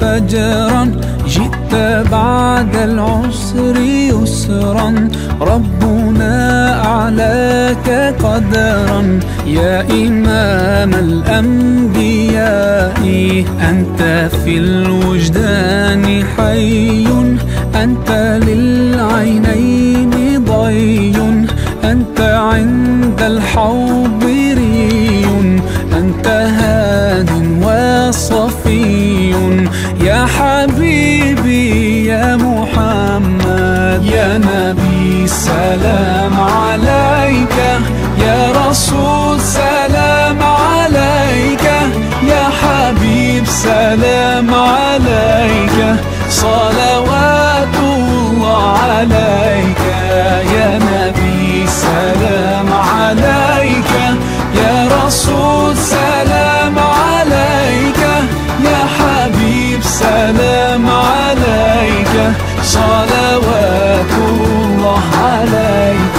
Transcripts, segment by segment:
فجرا، جئت بعد العسر يسرا، ربنا أعلاك قدرا. يا إمام الأنبياء أنت في الوجدان حي، أنت للعينين ضي، أنت عند الحوض ري، أنت هاد وصفي. يا حبيبي يا محمد، يا نبي سلام عليك، يا رسول سلام عليك، يا حبيب سلام عليك، صلوات الله عليك. يا نبي سلام عليك، يا رسول سلام عليك، يا حبيب سلام عليك، صلوات الله عليك.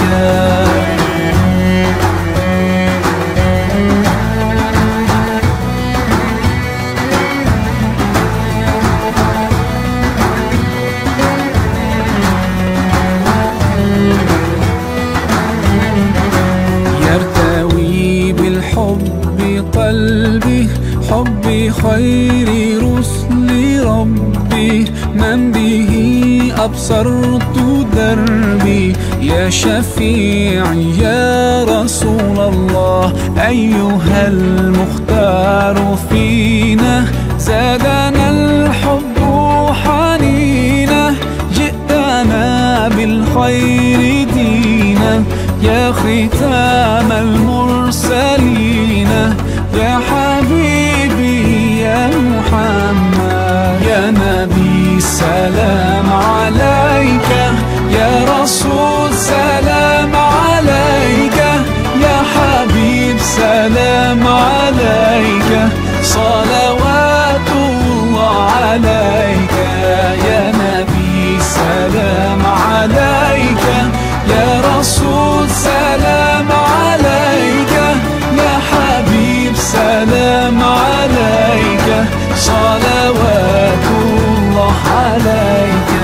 يرتوي بالحب قلبي، حب خير رسل ربي، من به أبصرت دربي. يا شفيعي يا رسول الله، أيها المختار فينا، زادنا الحب حنينا، جئتنا بالخير دينا، يا ختام المرسلين، يا حبيبي يا محمد، يا نبي سلام عليك، يا رسول سلام عليك، يا حبيب سلام عليك، صلوات الله عليك. يا نبي سلام عليك، يا رسول سلام عليك، يا حبيب سلام عليك، صلوات الله عليك.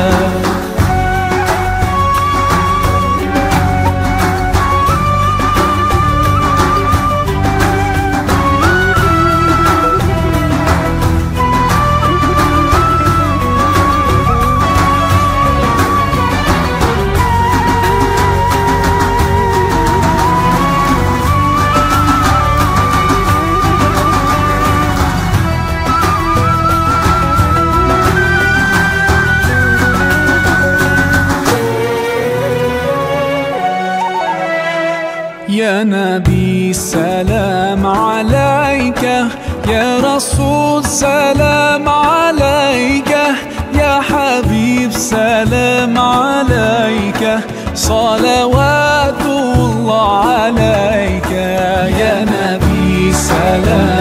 يا نبي سلام عليك، يا رسول سلام عليك، يا حبيب سلام عليك، صلوات الله عليك. يا نبي سلام